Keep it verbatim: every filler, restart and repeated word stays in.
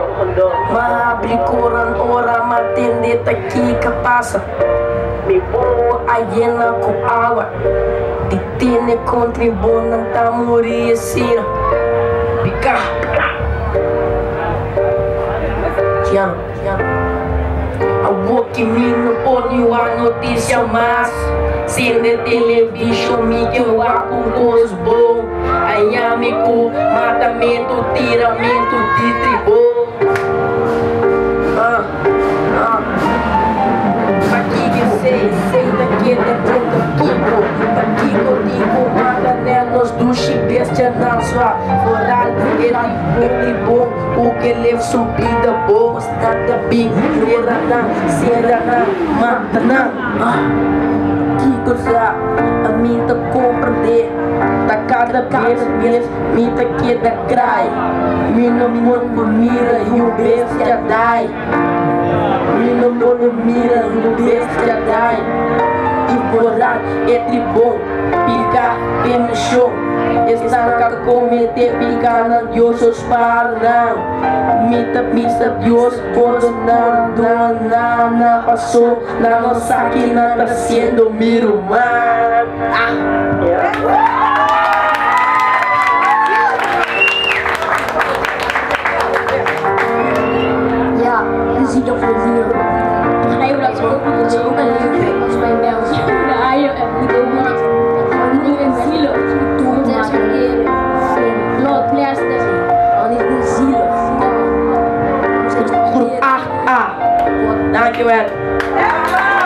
Maabri koran ora matende taki kapasa. Me boa ayena ko awa. Ditine kontribon ng tamuri esira. Pika. Tiano, tiano. Awo kimino poni wa notícia mas. Cine television me que eu acumos bom. Ayamico, matamento, tiramento de tribo. Ah, ah. Aqui que sei, sei daqui, daqui, daqui, pô. Daqui contigo, maganelos do chibestia na sua foral. Ele é bom, o que ele subida boa. Nada bem, será, será, mata, não. Que coisa, a mim tá compreender. Tá cada vez, vez, me tá que da crai. Me não mundo mira e o bestia dai. Me não mundo mira e o bestia dai. E vorar é tribom, picar, peme show. Está a cometer, picar na Deus os parão. Mita, mista, Deus, todos não, não, não, não passou. Na nossa aqui não tá sendo miro, mano. Ah, yeah. Ziet er voor hier. Begrijp je dat ze ook niet zo ook een als bij België. De eieren en niet ook niet. Maar niet in zielig. Toen het is een keer. Blood plastic. Maar niet in zielig. Groep acht A. Dankjewel.